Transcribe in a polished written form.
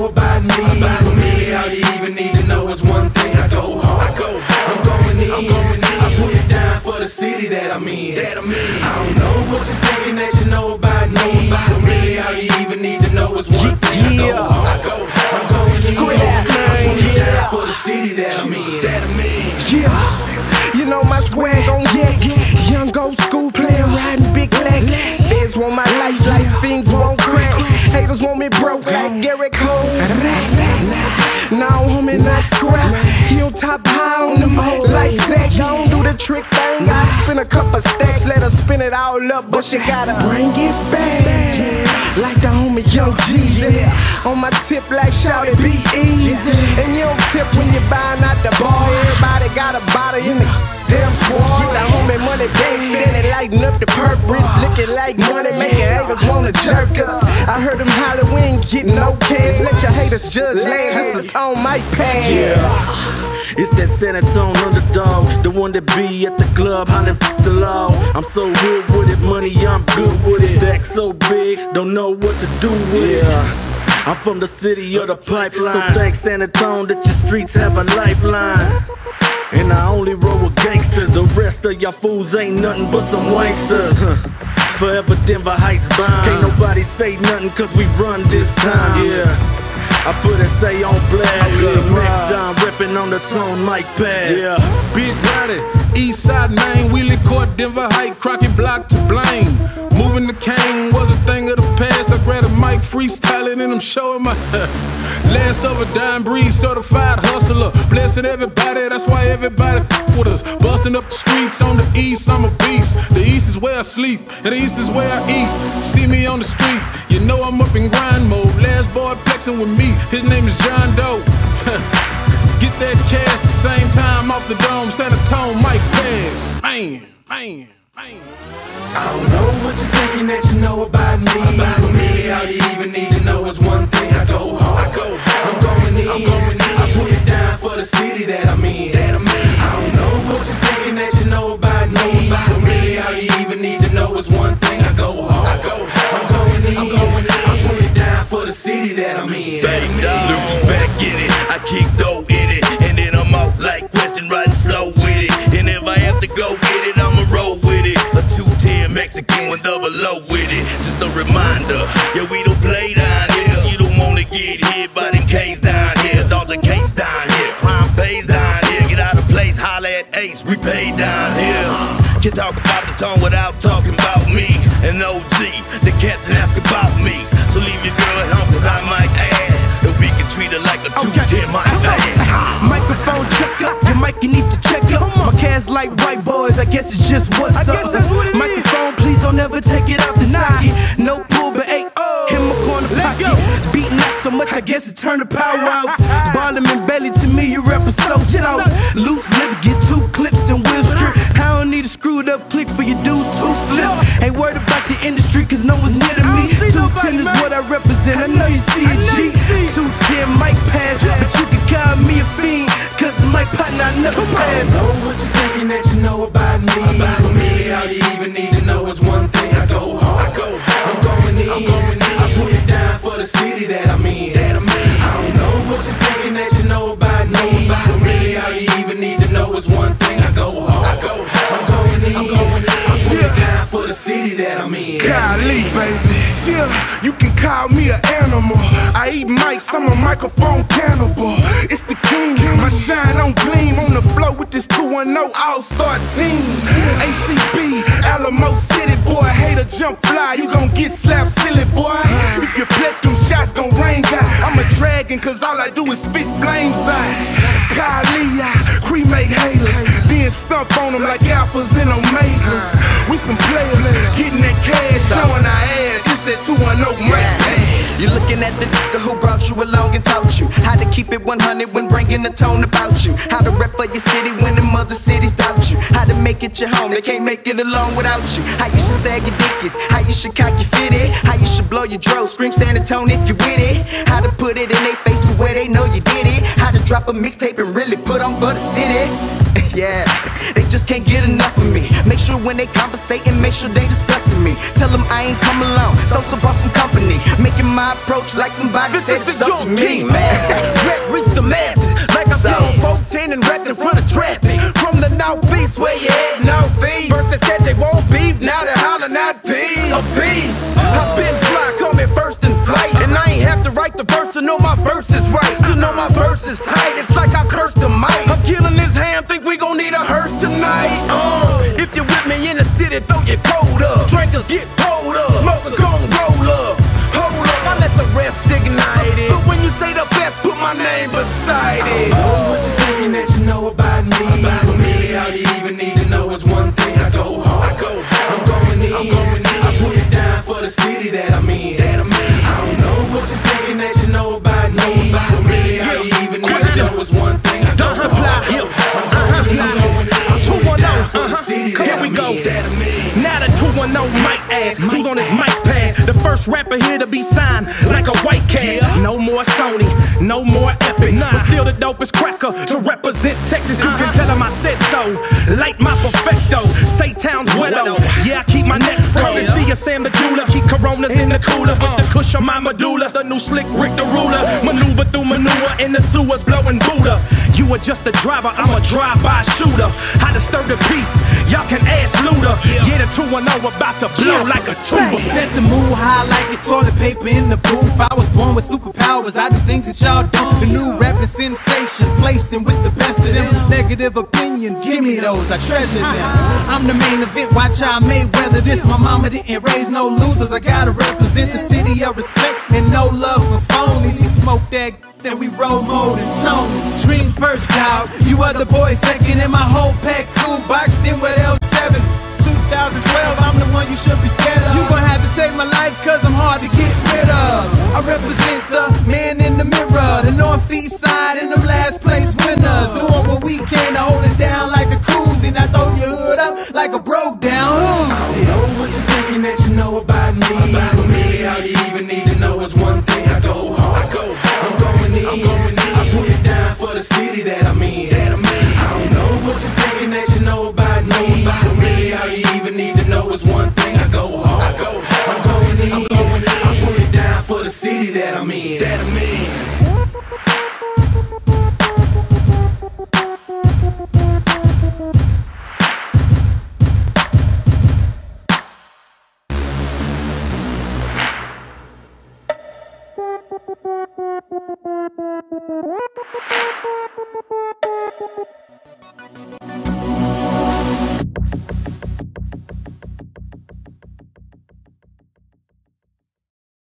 know about me. Really, all you even need to know is one thing: I go hard. I'm going in. I put it down for the city that I'm in. I don't know what you're thinking that you know about me. Really, all you even need to know is one thing: I go hard. I'm going in. I put it down for the city that I'm in. Yeah, you know my swag on yak. Young old school player riding big leg. Feds want my life like things won't crack. Haters want me broke like Garrett Cole. Now homie not scrap. Hilltop high on them hoes like Zach. Don't do the trick thing. I spin a couple stacks, let her spin it all up, but she gotta bring it back. Like the homie Young Jeezy. On my tip like shout it, be easy. And you don't tip when you're buying out the bar. Everybody got a bottle in the damn squad. Get the homie money back, steady lighting up the purpose. Looking like money, making haters wanna jerk us. I heard them holler, we ain't getting no cash. Let your haters judge land, this is on my pants. Yeah, it's that San Antonio underdog, the one that be at the club hollering the law. I'm so good with it, money, I'm good with it. Stack so big, don't know what to do with it. I'm from the city of the pipeline, so thanks San Antonio that your streets have a lifeline. And I only roll with gangsters, the rest of y'all fools ain't nothing but some wanksters. Forever Denver Heights bound. Can't nobody say nothing cause we run this time. Yeah, I put a say on blast. Next time reppin' on the tone, Mike Pass. Yeah, Big Roddy, East Side Main, Wheelie Court, Denver Heights, Crockett Block to blame. Moving the cane was a thing of the past. I grabbed a mic, freestyling, and I'm showing my last of a dime breed, certified hustler. Blessing everybody, that's why everybody with us. Busting up the streets on the east, I'm a beast. The east is where I sleep, and the east is where I eat. See me on the street, you know I'm up in grind mode. Last boy flexing with me, his name is John Doe. Get that cash the same time off the dome, San Antonio, Mike Pass. Man. I don't know what you're thinking that you know about me. Really, all you even need to know is one thing: I go hard. I'm going in. I put it down for the city that I'm in. I don't know what you're thinking that you know about me. Really, all you even need to know is one thing: I go hard. I'm going in. I put it down for the city that I'm in. Look back in it, I kick dough in it, and then I'm off like Question, riding slow with it. And if I have to go get it, I'ma roll with it. A 210 Mexican with double low with it. Just a reminder, yeah, we don't play down here. You don't wanna get hit by them K's down here. Dodge a case down here, crime pays down here. Get out of place, holla at Ace, we pay down here. Can't talk about the tone without talking about me. And OG, the captain ask about me. So leave your girl at home, cause I might ask that we can treat her like a 210 might pass. Microphone check up, your mic you need to check up. My cash like white boys, I guess it's just what's up. Microphone, please don't ever take it out the socket. No pull, but hey, in my corner pocket. Beating up so much, I guess it turned the power out. Bottom and belly to me, you rep so soft. Loose lip, get 2 clips and wheel strip. I don't need a screwed up click for your dudes to flip. Ain't worried about the industry, cause no one's near to me. 210 is what I represent, I know you see a G. 210 might pass, but you can call me a fiend, cause my partner I never pass. I don't know what you're thinking that you know about me. Really, all you even need to know is one thing: I go hard. I'm going in. I put it down for the city that I'm in. I don't know what you're thinking that you know about me. Really, all you even need to know is one thing: I go hard. I'm going in. I put it down for the city that I'm in. Golly, baby. Yeah, you can call me an animal. I eat mics, I'm a microphone cannibal. It's the king, my shine on gleam. On the floor with this 210 all-star team. ACB, Alamo City, boy. Hater jump fly, you gon' get slapped silly, boy. If you flex, them shots gon' rain down. I'm a dragon, cause all I do is spit flames out. Golly, I cremate haters, then stump on them like alphas and omegas. We some players, getting that cash, showing our ass. It's that 210 man. You're looking at the nigga who brought you along and taught you how to keep it 100 when bringing the tone about you. How to rep for your city when them other cities doubt you. How to make it your home, they can't make it along without you. How you should sag your dickies, how you should cock your fitted. How you should blow your dro, scream San Antonio if you with it. How to put it in their face to where they know you did it. How to drop a mixtape and really put on for the city. Yeah, they just can't get enough of me. Make sure when they conversate and make sure they discuss cursing me. Tell them I ain't come alone, so bought some company. Making my approach like somebody said it's up to me. Rap reach the masses like I'm on 14 and rapped in front of traffic. From the northeast, where you at, northeast. First they said they won't beef, now they're hollering out peace. A peace. I've been fly, coming first in flight, and I ain't have to write the verse to know my verse is right. To know my verse is tight, it's like I cursed the mic. I'm killing this ham, think we gon' need a hearse tonight. If you're with me in the city, throw your coat up. Drinkers get pulled up, smokers gon' roll up. Hold up, I let the rest ignite it. But when you say the best, put my name beside it. I know what you're thinking that you know about me. But really all you even need to know is one thing. I go hard, I'm going in. I put it down for the city that I'm in. I don't know what you're thinking that you know about me. But really all you even need to know is one thing. I go hard, I'm going in. Here we go. Now the 210 mic ass, who's on his mic pass? The first rapper here to be signed like a white cat. No more Sony, no more Epic, but still the dopest cracker to represent Texas. You can tell him I said so. Light my perfecto, say town's widow. Yeah, I keep my neck frozen. See ya, Sam the jeweler, keep Coronas in the cooler. With the kush on my medulla, the new slick Rick the ruler. Maneuver through manure in the sewers, blowing Buddha. You are just a driver, I'm a drive-by shooter. I disturb the peace, y'all can ask Luda. Yeah, the 210 about to blow like a tuba. Set the mood high like a toilet paper in the booth. I was born with superpowers, I do things that y'all don't. The new rapping sensation, placed in with the best of them. Negative opinions, give me those, I treasure them. I'm the main event, watch how I Mayweather this. My mama didn't raise no losers, I gotta represent the city of respect and no love for phonies. We smoke that, then we roll more than Tony. Dream first, dog, you other boys second, and my whole pack cool boxed in with L7. 2012, I'm the one you should be scared of. You gon' have to take my life cause I'm hard to get rid of. I represent the man in the mirror, the northeast side and them last place winners. Doing what we can to hold it down like a koozie. Now throw your hood up like a broke down hood. I don't know what you're thinking that you know about me. But really all you even need to know is one thing. I go hard, I'm going in. I put it down for the city that I'm in. I don't know what you're thinking that you know about me. But really all you even need to know is one thing. I go hard, I'm going in. I put it down for the city that I'm in. Thank you.